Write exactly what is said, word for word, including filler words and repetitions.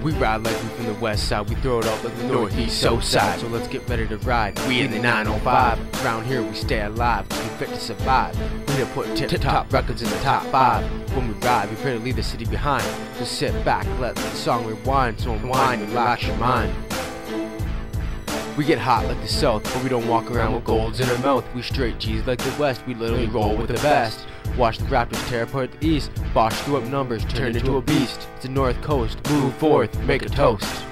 We ride like we from the west side, we throw it up like the northeast so side. So let's get ready to ride, we in the nine oh five. Around here we stay alive, cause we fit to survive. We need to put tip-top records in the top five. When we ride, we pray to leave the city behind. Just sit back, let the song rewind. So unwind and relax your mind. We get hot like the south, but we don't walk around with golds in our mouth. We straight G's like the west, we literally roll with the best. Watch the Raptors tear apart the east, Bosch threw up numbers, turned into a beast. It's the north coast, move forth, make a toast.